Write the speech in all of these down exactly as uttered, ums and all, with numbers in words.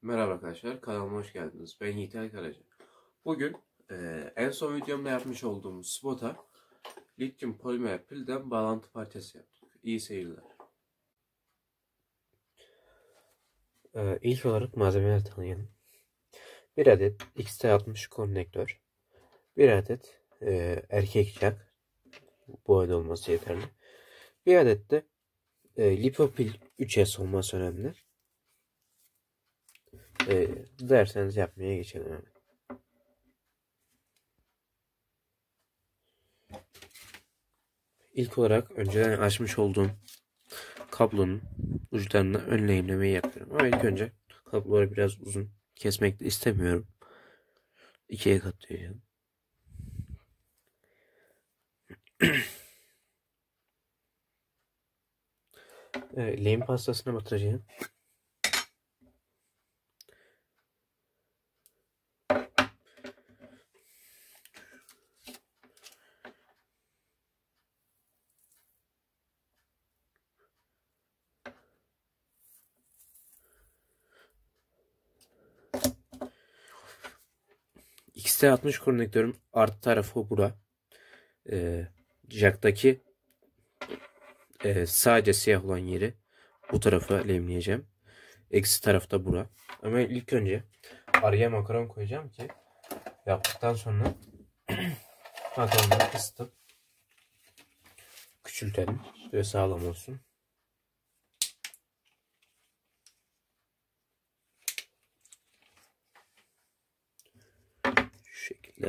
Merhaba arkadaşlar, kanalıma hoş geldiniz. Ben Yiğit Karaca. Bugün e, en son videomda yapmış olduğumuz spota lityum polimer pilden bağlantı parçası yaptık. İyi seyirler. Ee, ilk olarak malzemeleri tanıyalım. Bir adet X T altmış konnektör, bir adet e, erkek jack, bu boyda olması yeterli. Bir adet de e, lipopil üç S olması önemli. E, derseniz yapmaya geçelim hemen. İlk olarak önceden açmış olduğum kablonun uçlarına ön lehimlemeyi yapıyorum. Ama ilk önce kabloları biraz uzun kesmek de istemiyorum. İkiye katlıyorum. e, lehim pastasına batıracağım. X T altmış konnektörün artı tarafı bura. E, jack'taki e, sadece siyah olan yeri bu tarafa lehimleyeceğim. Eksi tarafta bura. Ama ilk önce araya makaron koyacağım ki yaptıktan sonra makaronu ısıtıp küçültelim ve sağlam olsun. Şu şekilde.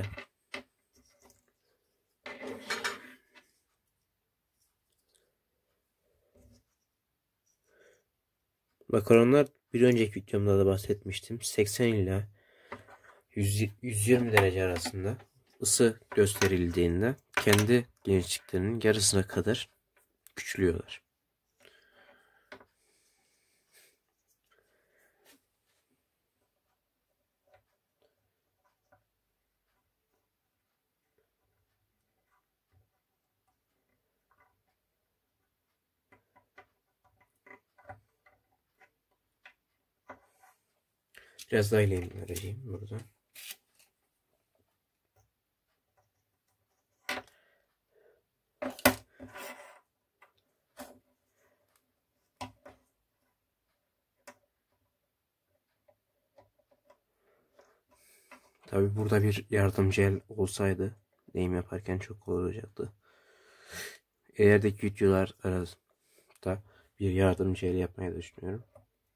Makaronlar bir önceki videomda da bahsetmiştim. seksen ila yüz yirmi derece arasında ısı gösterildiğinde kendi genişliklerinin yarısına kadar küçülüyorlar. Biraz daha ileri vereceğim burada. Tabi burada bir yardımcı el olsaydı lehim yaparken çok kolay olacaktı. İlerideki videolar arasında bir yardımcı el yapmayı düşünüyorum.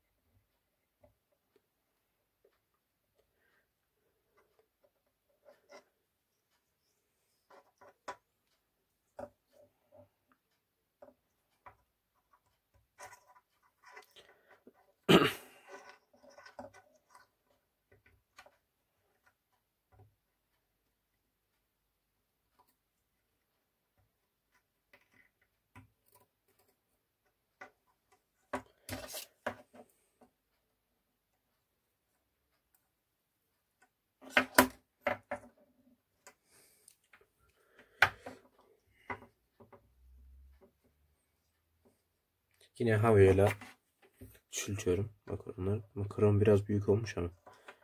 Yine havayla küçültüyorum makaronları. Makaron biraz büyük olmuş ama.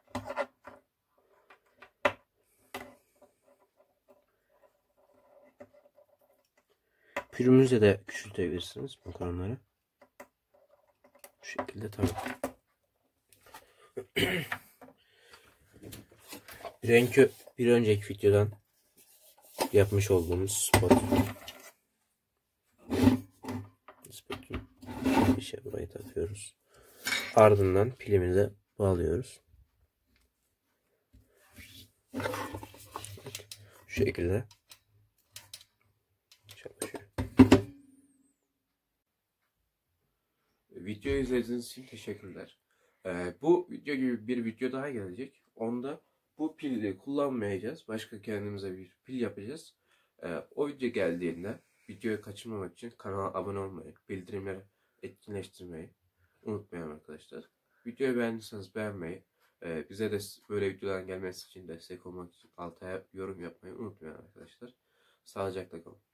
Pürümüzle de küçültebilirsiniz makaronları. Bu şekilde tamam. bir, önceki, bir önceki videodan yapmış olduğumuz spot. Spotun bir şey burayı takıyoruz. Ardından pilimize bağlıyoruz. Şu şekilde çalışıyor. Videoyu izlediğiniz için teşekkürler. Ee, bu video gibi bir video daha gelecek. Onda bu pili kullanmayacağız. Başka kendimize bir pil yapacağız. Ee, o video geldiğinde videoyu kaçırmamak için kanala abone olmayı, bildirimleri etkinleştirmeyi unutmayın arkadaşlar. Videoyu beğendiyseniz beğenmeyi, e, bize de böyle videoların gelmesi için destek olmak için altaya yorum yapmayı unutmayın arkadaşlar. Sağlıcakla kalın.